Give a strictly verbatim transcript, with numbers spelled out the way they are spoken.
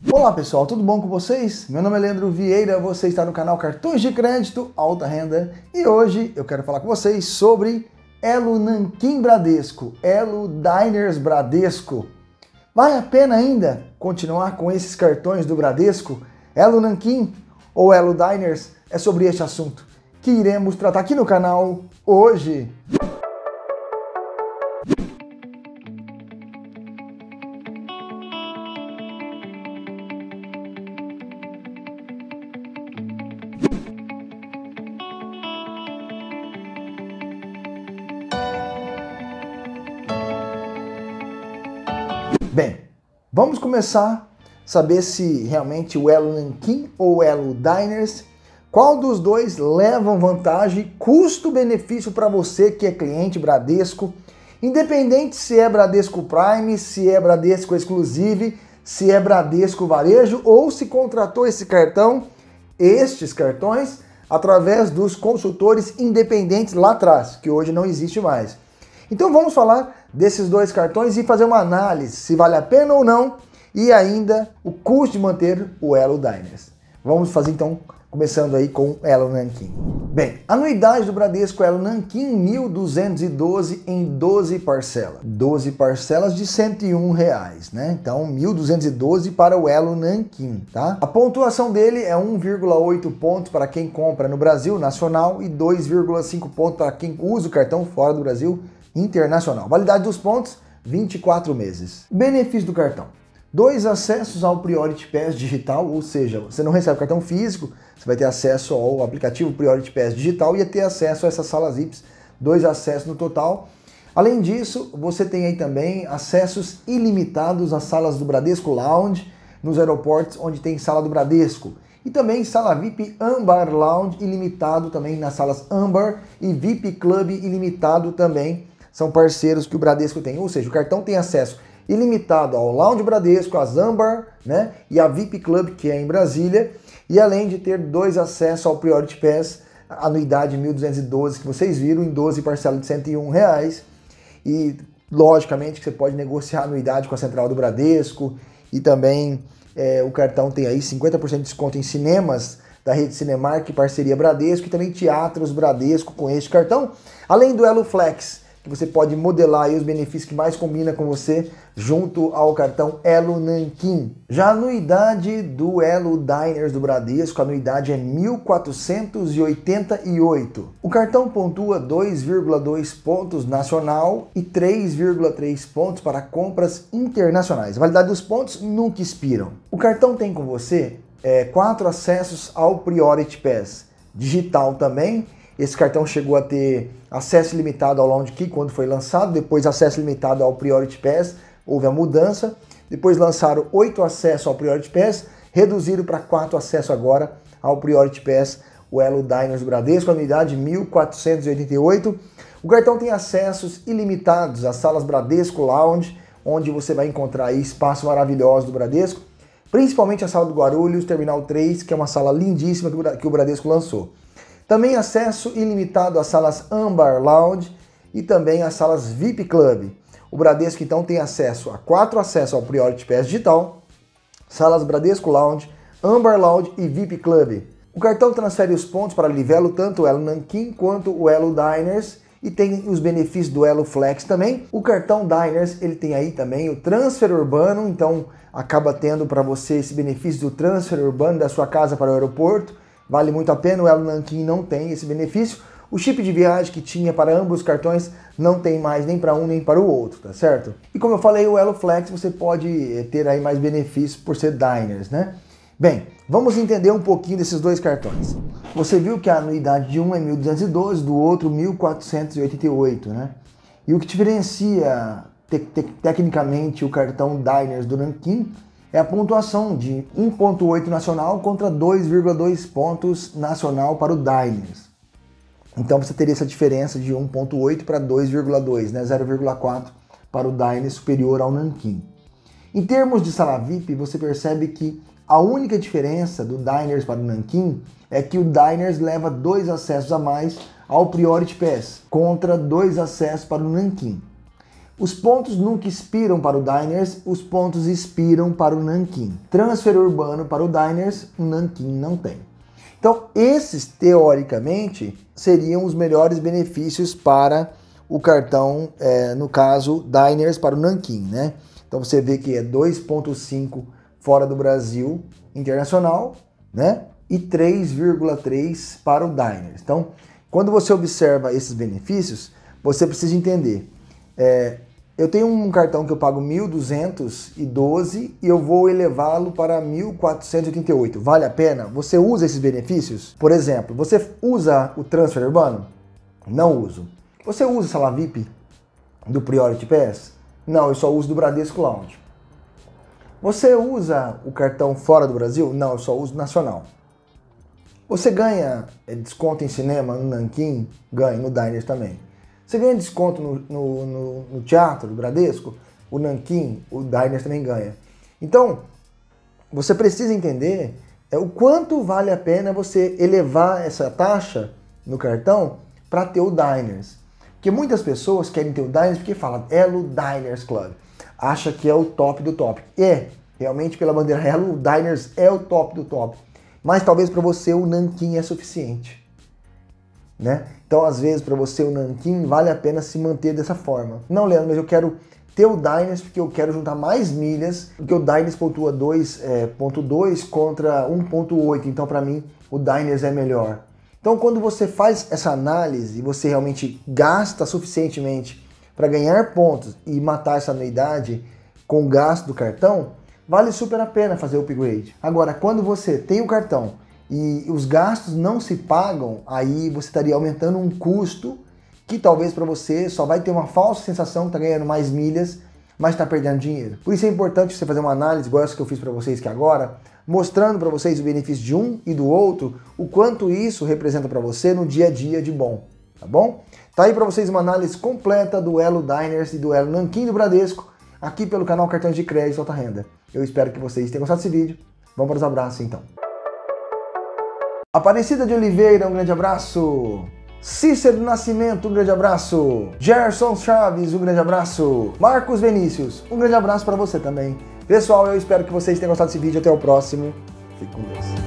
Olá pessoal, tudo bom com vocês? Meu nome é Leandro Vieira, você está no canal Cartões de Crédito Alta Renda e hoje eu quero falar com vocês sobre Elo Nanquim Bradesco, Elo Diners Bradesco. Vale a pena ainda continuar com esses cartões do Bradesco, Elo Nanquim ou Elo Diners? É sobre este assunto que iremos tratar aqui no canal hoje. Bem, vamos começar a saber se realmente o Elo Nanquim ou o Elo Diners, qual dos dois levam vantagem, custo-benefício para você que é cliente Bradesco, independente se é Bradesco Prime, se é Bradesco Exclusive, se é Bradesco Varejo ou se contratou esse cartão, estes cartões, através dos consultores independentes lá atrás, que hoje não existe mais. Então vamos falar desses dois cartões e fazer uma análise se vale a pena ou não e ainda o custo de manter o Elo Diners. Vamos fazer então, começando aí com o Elo Nanquim. Bem, anuidade do Bradesco Elo Nanquim mil duzentos e doze em doze parcelas. doze parcelas de cento e um reais, né? Então mil duzentos e doze para o Elo Nanquim, tá? A pontuação dele é um vírgula oito pontos para quem compra no Brasil nacional e dois vírgula cinco pontos para quem usa o cartão fora do Brasil internacional. Validade dos pontos, vinte e quatro meses. Benefício do cartão. Dois acessos ao Priority Pass digital, ou seja, você não recebe cartão físico, você vai ter acesso ao aplicativo Priority Pass digital e ter acesso a essas salas V I Ps, dois acessos no total. Além disso, você tem aí também acessos ilimitados às salas do Bradesco Lounge, nos aeroportos onde tem sala do Bradesco. E também sala V I P Ambar Lounge ilimitado também nas salas Ambar e V I P Club ilimitado também. São parceiros que o Bradesco tem, ou seja, o cartão tem acesso ilimitado ao Lounge Bradesco, às Ambar, né, e a V I P Club, que é em Brasília, e além de ter dois acessos ao Priority Pass, anuidade mil duzentos e doze que vocês viram, em doze parcelas de cento e um reais, e logicamente que você pode negociar a anuidade com a central do Bradesco, e também é, o cartão tem aí cinquenta por cento de desconto em cinemas da rede Cinemark, parceria Bradesco, e também teatros Bradesco com este cartão, além do Elo Flex, que você pode modelar aí os benefícios que mais combina com você junto ao cartão Elo Nanquim. Já a anuidade do Elo Diners do Bradesco, a anuidade é mil quatrocentos e oitenta e oito. O cartão pontua dois vírgula dois pontos nacional e três vírgula três pontos para compras internacionais. A validade dos pontos nunca expiram. O cartão tem com você é, quatro acessos ao Priority Pass digital também. Esse cartão chegou a ter acesso limitado ao Lounge Key quando foi lançado, depois acesso limitado ao Priority Pass, houve a mudança, depois lançaram oito acessos ao Priority Pass, reduziram para quatro acessos agora ao Priority Pass, o Elo Diners Bradesco, anuidade mil quatrocentos e oitenta e oito. O cartão tem acessos ilimitados às salas Bradesco Lounge, onde você vai encontrar aí espaços maravilhosos do Bradesco, principalmente a sala do Guarulhos, Terminal três, que é uma sala lindíssima que o Bradesco lançou. Também acesso ilimitado às salas Ambar Lounge e também às salas V I P Club. O Bradesco então tem acesso a quatro acessos ao Priority Pass digital, salas Bradesco Lounge, Ambar Lounge e V I P Club. O cartão transfere os pontos para Livelo, tanto o Elo Nanquim quanto o Elo Diners, e tem os benefícios do Elo Flex também. O cartão Diners, ele tem aí também o transfer urbano, então acaba tendo para você esse benefício do transfer urbano da sua casa para o aeroporto. Vale muito a pena, o Elo Nanquim não tem esse benefício. O chip de viagem que tinha para ambos os cartões não tem mais nem para um nem para o outro, tá certo? E como eu falei, o Elo Flex você pode ter aí mais benefícios por ser Diners, né? Bem, vamos entender um pouquinho desses dois cartões. Você viu que a anuidade de um é mil duzentos e doze, do outro mil quatrocentos e oitenta e oito, né? E o que diferencia te te tecnicamente o cartão Diners do Nanquim é a pontuação de um vírgula oito nacional contra dois vírgula dois pontos nacional para o Diners. Então você teria essa diferença de um vírgula oito para dois vírgula dois, né? zero vírgula quatro para o Diners superior ao Nanquim. Em termos de sala V I P, você percebe que a única diferença do Diners para o Nanquim é que o Diners leva dois acessos a mais ao Priority Pass, contra dois acessos para o Nanquim. Os pontos nunca expiram para o Diners, os pontos expiram para o Nanquim. Transfer urbano para o Diners, o Nanquim não tem. Então, esses, teoricamente, seriam os melhores benefícios para o cartão, é, no caso, Diners para o Nanquim, né? Então, você vê que é dois ponto cinco fora do Brasil internacional, né? E três vírgula três para o Diners. Então, quando você observa esses benefícios, você precisa entender. É, eu tenho um cartão que eu pago mil duzentos e doze e eu vou elevá-lo para mil quatrocentos e oitenta e oito. Vale a pena? Você usa esses benefícios? Por exemplo, você usa o transfer urbano? Não uso. Você usa a sala V I P do Priority Pass? Não, eu só uso do Bradesco Lounge. Você usa o cartão fora do Brasil? Não, eu só uso nacional. Você ganha desconto em cinema no Nanquim? Ganha, no Diners também. Você ganha desconto no, no, no, no teatro do Bradesco? O Nanquim, o Diners também ganha. Então, você precisa entender é, o quanto vale a pena você elevar essa taxa no cartão para ter o Diners. Porque muitas pessoas querem ter o Diners porque falam Elo Diners Club. Acha que é o top do top. É, realmente pela bandeira Elo, o Diners é o top do top. Mas talvez para você o Nanquim é suficiente. Né? Então, às vezes, para você o Nanquim vale a pena se manter dessa forma. Não, Leandro, mas eu quero ter o Diners porque eu quero juntar mais milhas, porque o Diners pontua dois ponto dois contra um ponto oito, então para mim o Diners é melhor. Então, quando você faz essa análise e você realmente gasta suficientemente para ganhar pontos e matar essa anuidade com o gasto do cartão, vale super a pena fazer o upgrade. Agora, quando você tem o cartão e os gastos não se pagam, aí você estaria aumentando um custo que talvez para você só vai ter uma falsa sensação que está ganhando mais milhas, mas está perdendo dinheiro. Por isso é importante você fazer uma análise, igual essa que eu fiz para vocês aqui agora, mostrando para vocês o benefício de um e do outro, o quanto isso representa para você no dia a dia de bom, tá bom? Tá aí para vocês uma análise completa do Elo Diners e do Elo Nanquim do Bradesco, aqui pelo canal Cartões de Crédito Alta Renda. Eu espero que vocês tenham gostado desse vídeo. Vamos para os abraços então. Aparecida de Oliveira, um grande abraço. Cícero Nascimento, um grande abraço. Gerson Chaves, um grande abraço. Marcos Vinícius, um grande abraço para você também. Pessoal, eu espero que vocês tenham gostado desse vídeo. Até o próximo. Fique com Deus.